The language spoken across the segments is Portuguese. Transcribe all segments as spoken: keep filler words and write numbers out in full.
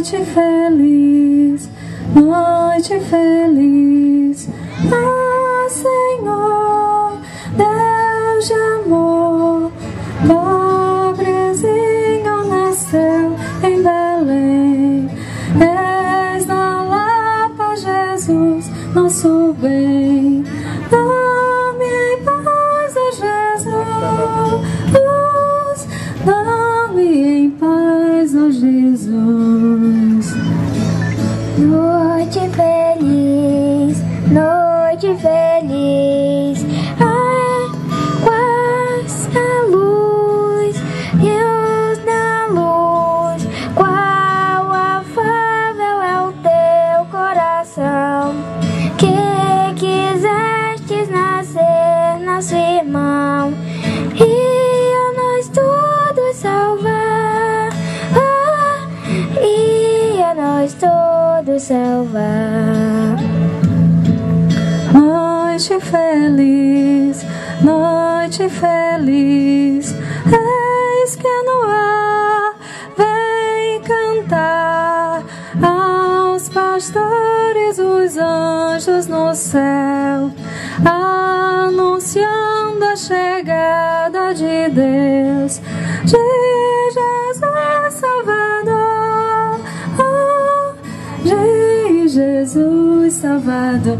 Noite feliz, noite feliz, ah, Senhor, Deus de amor, pobrezinho nasceu em Belém. És na Lapa, Jesus, nosso bem. Dá-me em paz, ó Jesus, dá-me em paz, ó Jesus. Noite feliz, noite feliz, ai, quais a luz, Deus da luz, qual afável é o teu coração, que quisestes nascer nosso irmão, e a nós todos salvar, ah, e a nós todos salvar. Noite feliz, noite feliz, eis que no ar vem cantar aos pastores os anjos no céu, anunciando a chegada de Deus, de Jesus Salvador, oh, de Jesus Salvador.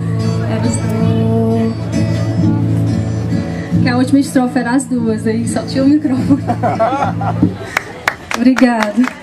Que a última estrofe era as duas, aí só tinha o microfone. Obrigada.